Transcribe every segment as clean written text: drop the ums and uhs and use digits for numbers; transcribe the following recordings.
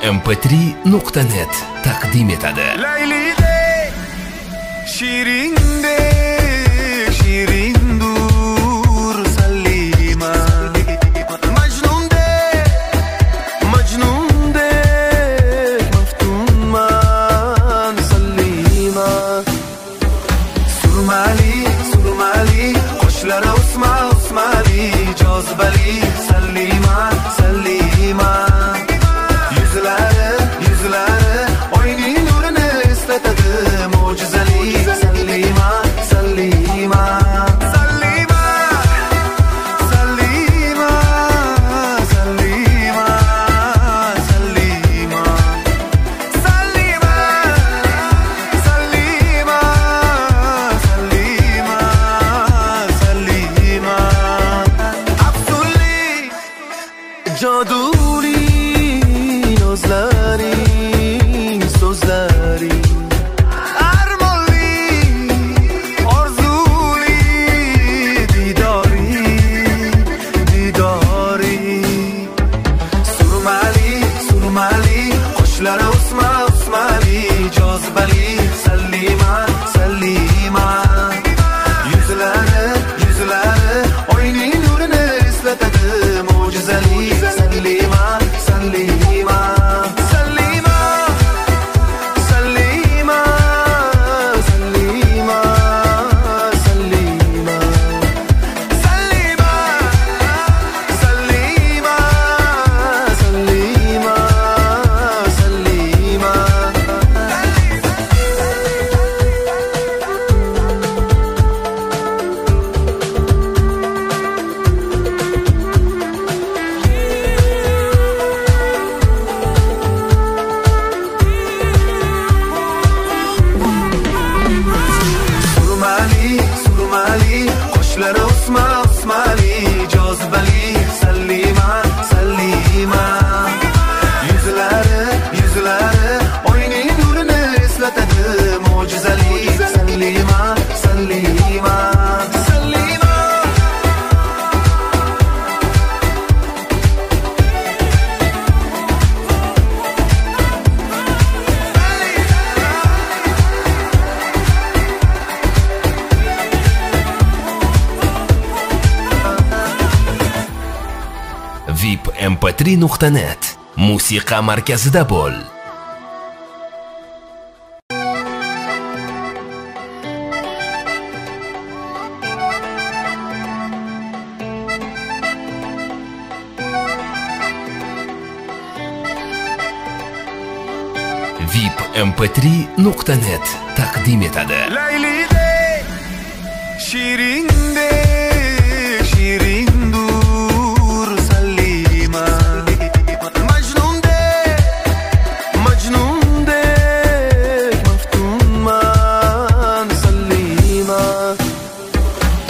vipmp3.net taqdim etadi. Laylidek, shirindek, shirindur Salima. Majnundek, maftunman Salima. Surmali, qoshlari osmali, jozibali Salima, Salima. Yuzlari oyning nurini eslatadi, mo'jizali Salima, Salima. Salima, Salima, Salima, Salima. Salima, Salima, Salima, Salima. Afzulli, joduli nozlaring, so'zlaring armonli, orzuli didoring. Surmali, qoshlari osmali, jozibali Salima, Salima. Yuzlari oyning nurini eslatadi, mo'jizali Salima, Salima. Salima, Salima, Salima, Salima. Salima, Salima, Salima, Salima. Surmali, qoshlari osmali, jozibali Salima, Salima. Yuzlari oyning nurini eslatadi, mo'jizali Salima, Salima. Salima. vipmp3.net musiqa markazida bo'l. vipmp3.net taqdim etadi. Laylidek, shirindek, shirindur Salima. Majnundek, maftunman Salima.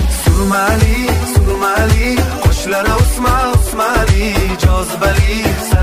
Surmali, qoshlari osmali, jozibali